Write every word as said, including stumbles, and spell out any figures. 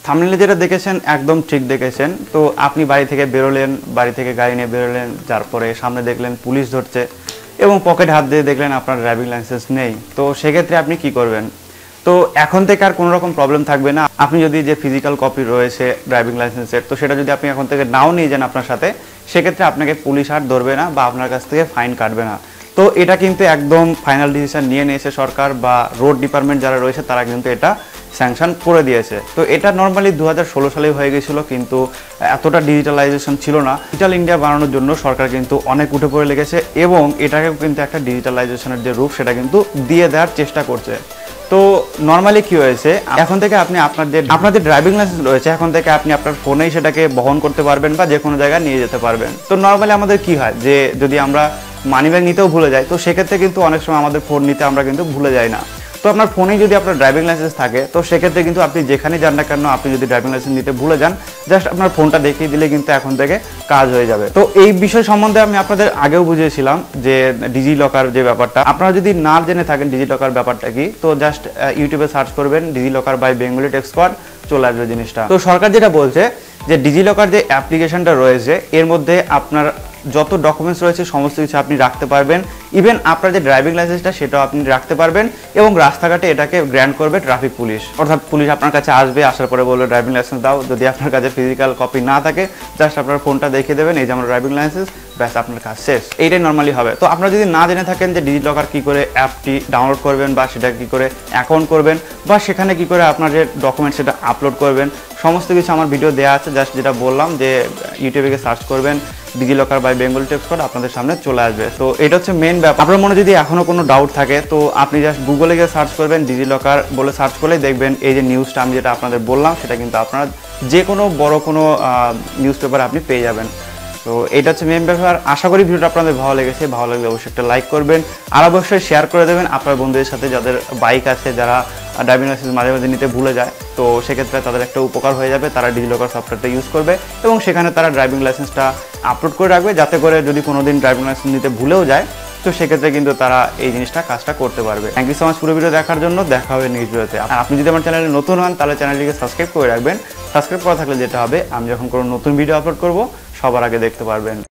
থাম্বনেইলে যেটা দেখেছেন একদম ঠিক দেখেছেন। তো আপনি বাড়ি থেকে বেরোলেন, বাড়ি থেকে গাড়ি নিয়ে বেরোলেন, যার পরে সামনে দেখলেন পুলিশ ধরছে এবং পকেটে হাত দিয়ে দেখলেন আপনার ড্রাইভিং লাইসেন্স নেই। তো সেক্ষেত্রে আপনি কি করবেন? তো এখন থেকে আর কোনো রকম প্রবলেম থাকবে না। আপনি যদি যে ফিজিক্যাল কপি রয়েছে ড্রাইভিং লাইসেন্সের, তো সেটা যদি আপনি এখন থেকে নাও নিয়ে যান আপনার সাথে, সেক্ষেত্রে আপনাকে পুলিশ আর ধরবে না বা আপনার কাছ থেকে ফাইন কাটবে না। তো এটা কিন্তু একদম ফাইনাল ডিসিশন নিয়ে নিয়েছে সরকার বা রোড ডিপার্টমেন্ট যারা রয়েছে তারা কিন্তু এটা স্যাংশন করে দিয়েছে। তো এটা নর্মালি দু হাজার ষোলো সালেই হয়ে গেছিলো, কিন্তু এতটা ডিজিটালাইজেশন ছিল না। ডিজিটাল ইন্ডিয়া বানানোর জন্য সরকার কিন্তু অনেক উঠে পড়ে লেগেছে এবং এটাকেও কিন্তু একটা ডিজিটালাইজেশনের যে রূপ সেটা কিন্তু দিয়ে দেওয়ার চেষ্টা করছে। তো নর্মালি কি হয়েছে, এখন থেকে আপনি আপনার যে আপনার যে ড্রাইভিং লাইসেন্স রয়েছে এখন থেকে আপনি আপনার ফোনেই সেটাকে বহন করতে পারবেন বা যে কোনো জায়গায় নিয়ে যেতে পারবেন। তো নর্মালি আমাদের কি হয় যে যদি আমরা মানি ব্যাগ নিতেও ভুলে যাই, তো সেক্ষেত্রে কিন্তু অনেক সময় আমাদের ফোন নিতে আমরা কিন্তু ভুলে যাই না। তো আপনার ফোনেই যদি আপনার ড্রাইভিং লাইসেন্স থাকে, তো সেক্ষেত্রে কিন্তু আপনি যেখানে যান না কেন, আপনি যদি ড্রাইভিং লাইসেন্স নিতে ভুলে যান, জাস্ট আপনার ফোনটা দেখিয়ে দিলে কিন্তু এখন থেকে কাজ হয়ে যাবে। তো এই বিষয় সম্বন্ধে আমি আপনাদের আগেও বুঝিয়েছিলাম যে ডিজি লকার যে ব্যাপারটা, আপনারা যদি না জেনে থাকেন ডিজি লকার ব্যাপারটা কি, তো জাস্ট ইউটিউবে সার্চ করবেন DigiLocker by Bengali Tech Squad, চলে আসবে জিনিসটা। তো সরকার যেটা বলছে যে ডিজি লকার যে অ্যাপ্লিকেশনটা রয়েছে এর মধ্যে আপনার যত ডকুমেন্টস রয়েছে সমস্ত কিছু আপনি রাখতে পারবেন। ইভেন আপনার যে ড্রাইভিং লাইসেন্সটা সেটাও আপনি রাখতে পারবেন এবং রাস্তাঘাটে এটাকে গ্র্যান্ট করবে ট্রাফিক পুলিশ। অর্থাৎ পুলিশ আপনার কাছে আসবে, আসার পরে বলবে ড্রাইভিং লাইসেন্স দাও। যদি আপনার কাছে ফিজিক্যাল কপি না থাকে, জাস্ট আপনার ফোনটা দেখিয়ে দেবেন এই যে আমার ড্রাইভিং লাইসেন্স, ব্যাস আপনার কাজ শেষ। এইটাই নর্মালি হবে। তো আপনারা যদি না জেনে থাকেন যে ডিজি লকার কী করে অ্যাপটি ডাউনলোড করবেন বা সেটা কী করে অ্যাকাউন্ট করবেন বা সেখানে কী করে আপনার যে ডকুমেন্ট সেটা আপলোড করবেন, সমস্ত কিছু আমার ভিডিও দেওয়া আছে। জাস্ট যেটা বললাম যে ইউটিউবে সার্চ করবেন DigiLocker by Bengali Tech Squad, আপনাদের সামনে চলে আসবে। তো এটা হচ্ছে মেন ব্যাপার। আপনার মনে যদি এখনও কোনো ডাউট থাকে তো আপনি জাস্ট গুগলে গিয়ে সার্চ করবেন ডিজি লকার বলে সার্চ করলেই দেখবেন এই যে নিউজটা আমি যেটা আপনাদের বললাম সেটা কিন্তু আপনারা যে কোনো বড় কোনো নিউজ পেপারে আপনি পেয়ে যাবেন। তো এটা হচ্ছে মেন ব্যাপার। আশা করি ভিডিওটা আপনাদের ভালো লেগেছে। ভালো লাগলে অবশ্যই একটা লাইক করবেন আর অবশ্যই শেয়ার করে দেবেন আপনার বন্ধুদের সাথে যাদের বাইক আছে, যারা ড্রাইভিং লাইসেন্স মাঝে মাঝে নিতে ভুলে যায়। তো সেক্ষেত্রে তাদের একটা উপকার হয়ে যাবে, তারা ডিজি লকার সফটওয়্যারটা ইউজ করবে এবং সেখানে তারা ড্রাইভিং লাইসেন্সটা আপলোড করে রাখবে, যাতে করে যদি কোনো দিন ড্রাইভিং লাইসেন্স নিতে ভুলেও যায় তো সেক্ষেত্রে কিন্তু তারা এই জিনিসটা কাজটা করতে পারবে। থ্যাংক ইউ সো মাচ পুরো ভিডিও দেখার জন্য। দেখা হবে নেক্সট ভিডিওতে। আর আপনি যদি আমার চ্যানেলে নতুন হন তাহলে চ্যানেলটিকে সাবস্ক্রাইব করে রাখবেন। সাবস্ক্রাইব করা থাকলে যেটা হবে, আমি যখন কোনো নতুন ভিডিও আপলোড করব সবার আগে দেখতে পারবেন।